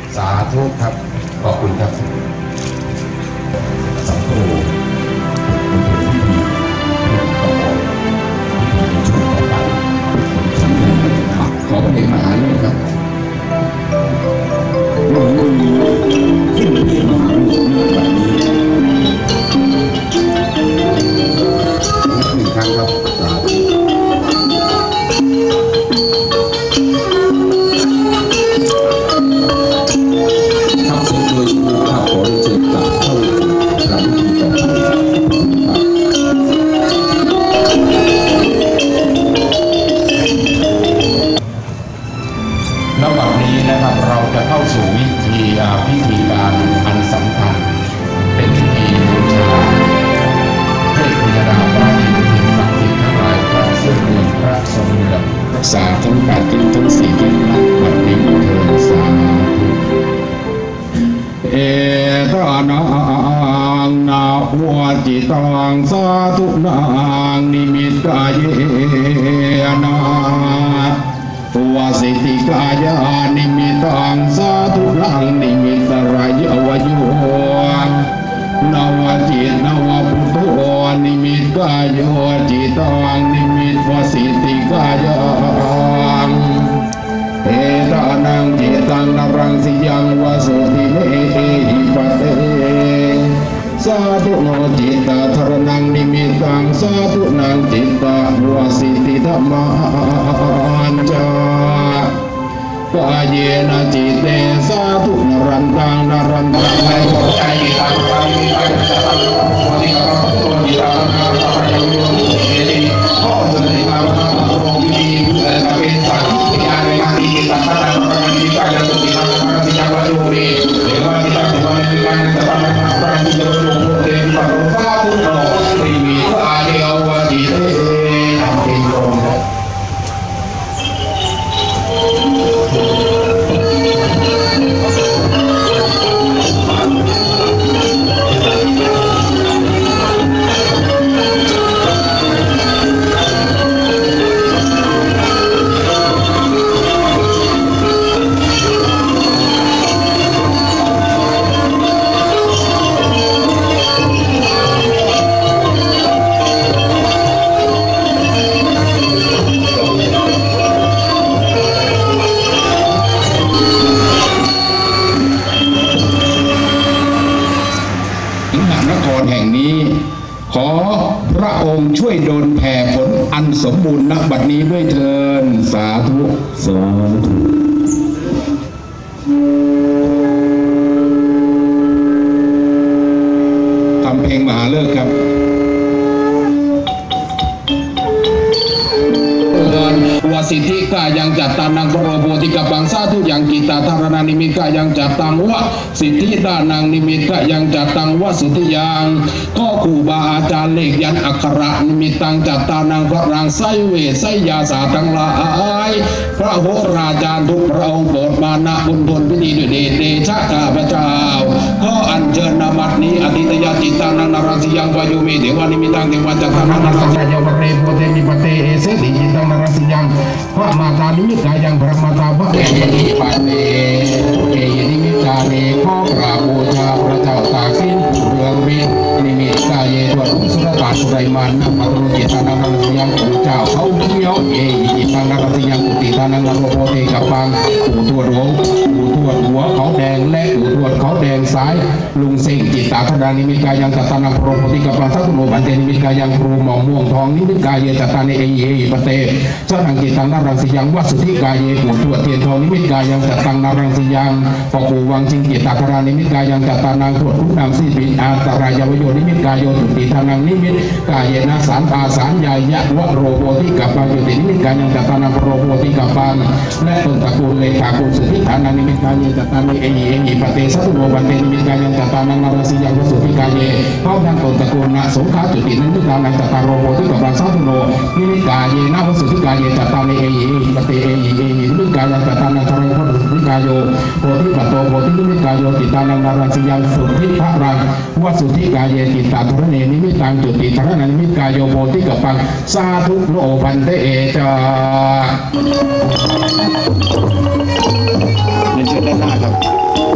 สาธุครับขอบคุณครับสังโฆขอเพลงมหาเลิศครับที่มันมีมหาเลิศเรื่องแบบนี้หนึ่งครั้งครับทำเสร็จโดยผู้ข้าขอได้เชิญกลับเข้าทำพิธีต่อไปณ บัดนี้นะครับเราจะเข้าสู่พิธีการอันสำคัญเป็นพิธีบูชาเทพพยดาพระอินทร์สิ่งศักดิ์สิทธิ์ทั้งหลายพระเสื้อเหลืองพระทรงเหลืองรักษาทั้ง8ทิศทั้ง4ทิศณ บัดนี้เถิดสาธุเอตานังนาหัวจิตังสาธุนางนิมิตกายเยนาตัวสิทธิกายานิมิตังสาธุลังนิมิตรายยวโยนวจิตนวพุทโธนิมิตกายโยจิตังนิมิตวสิทธิกายาเอตานังจิตังนรังสิยังวสุติเมหิปัตเตสาธุโนจิตตาธรนังนิมิตังสาธุนังจิตตาวสิทธิธรรมันจากายเยนะจิตเตสาธุนรันตังนรันตังในหัวใจตังตังตังตังโมนิกาโมนิกานาตาโยเอติโอสุนิกานาโรมิตะเกสังติอาเรติตัตตะตังตังติกายะตุตินังตังติยังวะโยเรเดวะติตังติมันติกังตัตตะตังติยังโลโภเตปัสสะพุทโธติมิตาเยวะจิเตทำเป็นโยมขอพระองค์ช่วยดลแผ่ผลอันสมบูรณ์ณ บัดนี้ด้วยเถิดสาธุสาธุทำเพลงมหาเลิกครับวสิทธิกายังจัตตานังโรโบติกับังสาธุยังกิตาธารณานิมิตกายังจัตตังวะสิทธิดานังนิมิตกายังจัตตังวะสุทธิยังก็ครูบาอาจารย์เลขยันอักขระนิมิตตังจัตตานังพระรังไสเวไสยาสาทั้งหลายพระโหราจารย์ทุกพระองค์โปรดมาณบุญผลพิธีด้วยเดชะข้าพเจ้าก็อัญเชิญนบัดนี้อธิตยาจิตตังนังนรังสิยังวายุเมเทวานิมิตังเทวาจักขังนังนรังสิยังวเรโพเทมิปเตเอเสติจิตตังนรังสิยังพระมาตานิมิตายังพระมาตาพระเอยิปัตเตเอยินิมิตาเนข้อกราบบูชาพระเจ้าตากสินเรืองฤทธิ์นิมิตกายเยทวดสุรตาสุไรมันนักปรุจิตานังนรังสิยังพระเจ้าเขาเขียวเอยิจิตังนรังสิยังกุติตานังนโรโพเทกัปังปู่ทวดหัวเขาแดงและปู่ทวดเขาแดงซ้ายลุงเสิงจิตตาธดานิมิตกายังจัตตานังโรโพเทกัปังสัตุโนบันเตนิมิตกายังครูหมองม่วงทองนิมิตกายเยจัตตาเนเอเยปเตเจ้านังจิตตังนรังสิยังวัสุทธิกายเยปู่ทวดเทียนทองนิมิตกายังจัตตังนรังสิยังปกูวังจิงจิตตาธรานิมิตกายังจัตตานังทวดรูปนามสีปินอาตรายาวโยนิมิตกายโยตุติทานังนิมิตกายเยนะสารตาสารยายะวะโรโพธิกัปปังโยตินิมิตกายังจัตตานังโรโพธิกัปปังและต้นตระกูลเลขากุลสุทธิฐานังนิมิตกายเยจัตตาเนเอหิปเตสัตุโนบันเตนิมิตกายังจัตตานังนรังสิยังวัสุทธิกายเยเขาดังต้นตระกูลนะสงขาจุตินิมิตกานังจัตตาโรโพธิกัปปังสัตุโนนิมิตกายเยนะวัสุทธิกายเยจัตตาเนเอหิปเตเอหินิมิตกายังจัตตานังทรังโพธิกายโยโพธิปัตโตโพธินิมิตกายโยจิตตานังนรังสิยังสุทธิภรังวัสุทธิกายเยจิตตาธรเนนิมิตังจุติธรณังนิมิตกายโยโพธิกัปปังสาธุโนพันเตเอจาเรียนเชิญด้านหน้าครับ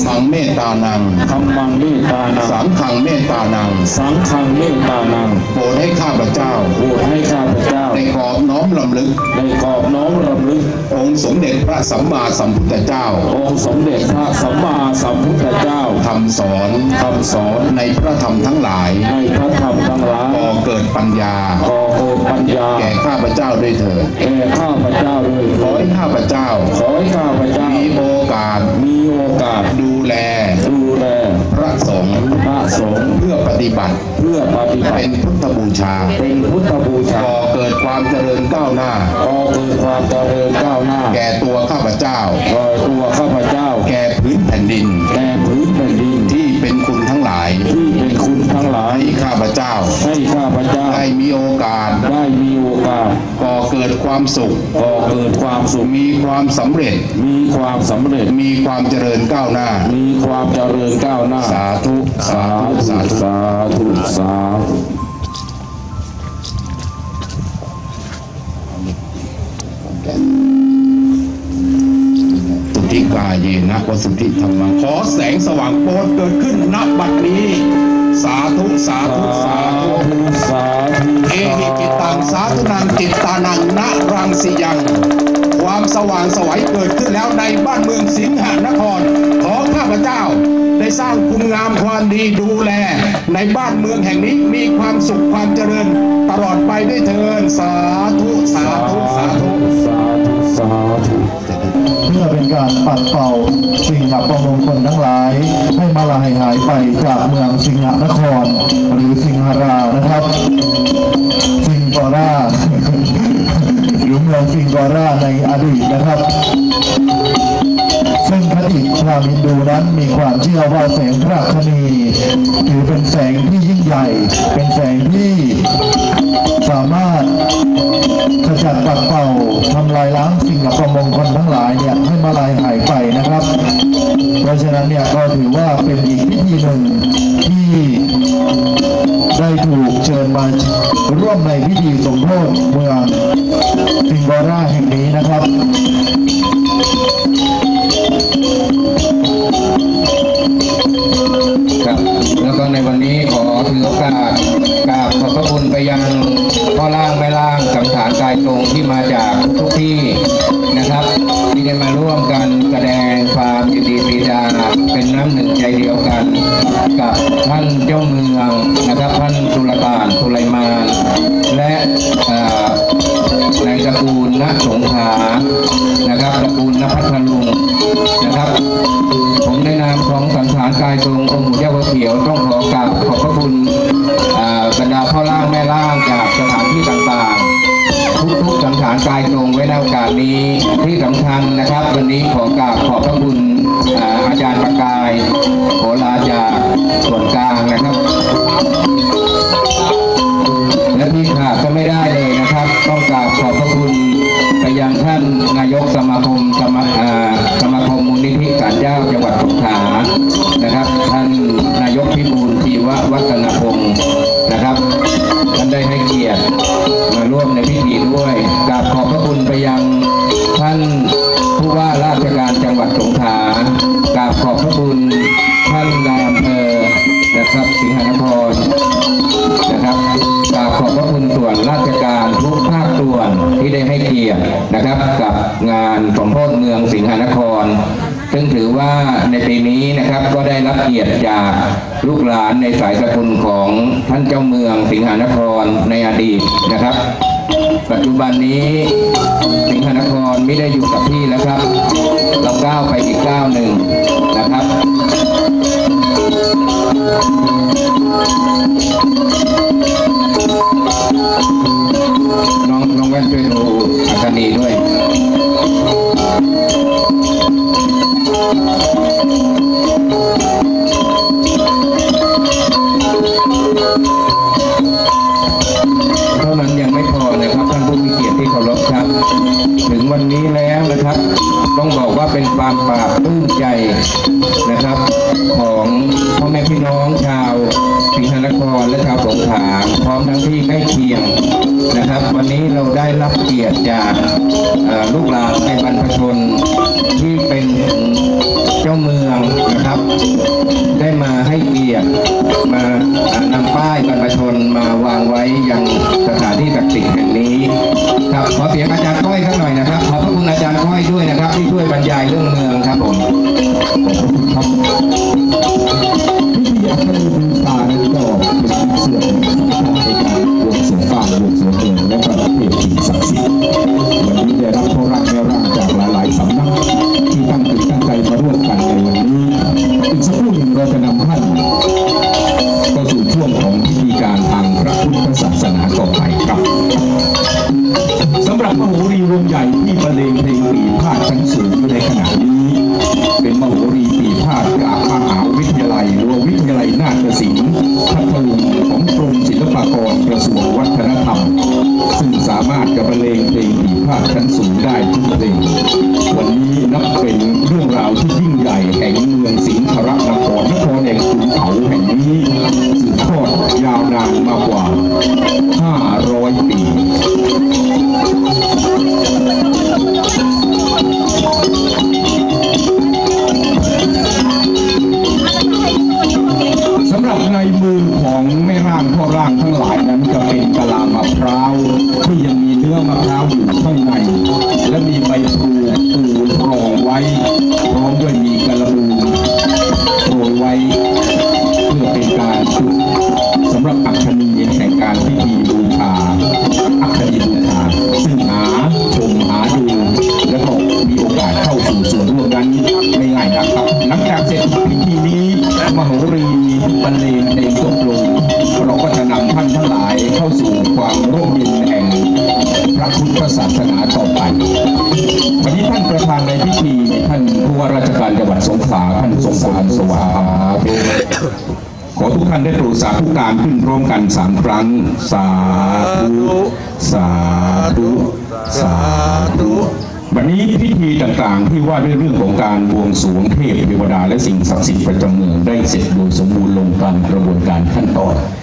มังเมตตานังธัมมังเมตตานังสังฆังเมตตานังสังฆังเมตตานังโปรดให้ข้าพเจ้าได้กอบน้อมรำลึกองค์สมเด็จพระสัมมาสัมพุทธเจ้าองค์สมเด็จพระสัมมาสัมพุทธเจ้าคำสอนในพระธรรมทั้งหลายก่อเกิดปัญญาแก่ข้าพเจ้าด้วยเถิดขอให้ข้าพเจ้ามีโอกาสดูแลพระสงฆ์เพื่อปฏิบัติเป็นพุทธบูชาก่อเกิดความเจริญก้าวหน้าแก่ตัวข้าพเจ้าแก่พื้นแผ่นดินที่เป็นคุณทั้งหลายให้ข้าพเจ้าได้มีโอกาสก่อเกิดความสุขมีความสำเร็จมีความเจริญก้าวหน้าสาธุสุทธิกายเยนะวสุทธิธรรมังขอแสงสว่างโปรดเกิดขึ้นณบัดนี้สาธุเอหิจิตตังสาธุนังจิตตานังณรังสียังความสว่างไสวเกิดขึ้นแล้วในบ้านเมืองสิงหนครขอข้าพเจ้าได้สร้างคุณงามความดีดูแลในบ้านเมืองแห่งนี้มีความสุขความเจริญตลอดไปด้วยเถิดสาธุเพื่อเป็นการปัดเป่าสิ่งอัปมงคลทั้งหลายให้มาลายหายไปจากเมืองสิงหนครหรือสิงหรานะครับสิงกอราหรือเมืองสิงกอราในอดีตนะครับซึ่งคติพราหมณ์ฮินดูนั้นมีความเชื่อว่าแสงพระคณีถือเป็นแสงที่ยิ่งใหญ่เป็นแสงที่สามารถขจัดปัดเป่าทำลายล้างสิ่งอัปมงคลทั้งหลายเนี่ยให้มาลายหายไปนะครับเพราะฉะนั้นเนี่ยก็ถือว่าเป็นอีกพิธีหนึ่งที่ได้ถูกเชิญมาร่วมในพิธีสมโภชเมืองสิงห์ราแห่งนี้นะครับครับแล้วก็ในวันนี้ขอถือโอกาสกราบขอบพระคุณไปยังพ่อล่างแม่ล่างสังขารกายตรงที่มาจากทุกที่นะครับที่ได้มาร่วมกันแสดงความยินดีปรีดาเป็นน้ำหนึ่งใจเดียวกันกับท่านเจ้าเมืองนะครับท่านสุลต่านสุไลมานและในตระกูลณสงขลานะครับตระกูลณพัทลุงนะครับผมในนามของสังขารกายตรงองค์ปู่ย่าวัดเขียวต้องขอกราบขอบพระคุณบรรดาพ่อล่างแม่ล่างจากสถานที่ต่างๆทุกสังขารกายตรงไว้ในโอกาสนี้ที่สำคัญนะครับวันนี้ขอกราบขอบพระคุณอาจารย์ประกายโหราจากส่วนกลางนะครับและที่ขาดก็ไม่ได้เลยนะครับต้องกราบขอบพระคุณไปยังท่านนายกสมาคมมูลนิธิศาลเจ้าจังหวัดสงขลานะครับท่านนายกพิบูลชีววัฒนพงศ์นะครับท่านได้ให้เกียรติมาร่วมในพิธีด้วยกราบขอบพระคุณไปยังท่านผู้ว่าราชการจังหวัดสงขลากราบขอบพระคุณท่านนายอำเภอนะครับสิงหนครนะครับกราบขอบพระคุณส่วนราชการทุกภาคส่วนที่ได้ให้เกียรตินะครับกับงานสมโภชเมืองสิงหนครซึ่งถือว่าในปีนี้นะครับก็ได้รับเกียรติจากลูกหลานในสายสกุลของท่านเจ้าเมืองสิงหนครในอดีตนะครับปัจจุบันนี้สิงหนครไม่ได้อยู่กับที่แล้วครับเราก้าวไปอีกก้าวหนึ่งนะครับน้องแว่นช่วยดูอาคานีด้วยเท่านั้นยังไม่พอนะครับท่านผู้มีเกียรติที่เคารพครับถึงวันนี้แล้วนะครับต้องบอกว่าเป็นความปราบปลื้มใจนะครับของพ่อแม่พี่น้องชาวสิงหนครและชาวสงขลาพร้อมทั้งที่ใกล้เคียงนะครับวันนี้เราได้รับเกียรติจากลูกหลานในบรรพชนที่เป็นเจ้าจ้าเมืองนะครับได้มาให้เกียรติมานำป้ายบรรพชนมาวางไว้ยังสถานที่ศักดิ์สิทธิ์แห่งนี้ครับขอเสียงอาจารย์ก้อยสักหน่อยนะครับขอบพระคุณอาจารย์ก้อยด้วยนะครับที่ช่วยบรรยายเรื่องเมืองครับผมขอบคุณครับพิธีอัคนีบูชานั้นก็เป็นส่วนสำคัญในการบวงสรวงบ้านบวงสรวงเมืองและประเพณีศักดิ์สิทธิ์วันนี้ได้รับพระราชร่างจากหลายๆสำนักที่ตั้งจิตตั้งใจมาร่วมกันในวันนี้อีกสักครู่หนึ่งเราจะนำท่านเข้าสู่ช่วงของพิธีการทางพระพุทธศาสนาต่อไปครับสำหรับมโหรีวงใหญ่ที่บรรเลงเพลงปีพาดชั้นสูงในขณะนี้เป็นมโหรีปีพาดจากมหาวิทยาลัยหรือวิทยาลัยนาฏศิลป์พัทลุงของกรมศิลปากรกระทรวงวัฒนธรรมซึ่งสามารถจะบรรเลงเพลงปีพาดชั้นสูงได้ทุกเพลงวันนี้นับเป็นเรื่องราวที่ยิ่งใหญ่แห่งเมืองสิงห์นครแห่งขุนเขาแห่งนี้สืบทอดยาวนานมากกว่า500 ปีสำหรับในมือของแม่ร่างพ่อร่างทั้งหลายนั้นจะเป็นกะลามะพร้าวที่ยังมีเนื้อมะพร้าวอยู่ข้างในและมีใบพลูปูรองไว้พร้อมด้วยมีกระบูโรยไว้เพื่อเป็นการจุดสำหรับอัคนีแห่งการพิธีบูชาอัคนีบูชาซึ่งหาชมหาดูและก็มีโอกาสเข้าสู่ส่วนร่วมนั้นไม่ง่ายนะครับหลังจากเสร็จพิธีนี้มโหรีบรรเลงเพลงจบลงเราก็จะนำท่านทั้งหลายเข้าสู่ความร่มเย็นแห่งพระพุทธศาสนาต่อไปวันนี้ท่านประธานในพิธีท่านผู้ว่าราชการจังหวัดสงขลาท่านทรงพลสวัสดิ์ขอทุกท่านได้โปรดสาธุการขึ้นพร้อมกัน3 ครั้งสาธุสาธุสาธุวันนี้พิธีต่างๆที่ว่าด้วยเรื่องของการบวงสรวงเทพเทวดาและสิ่งศักดิ์สิทธิ์ประจำเมืองได้เสร็จโดยสมบูรณ์ลงตามกระบวนการขั้นตอน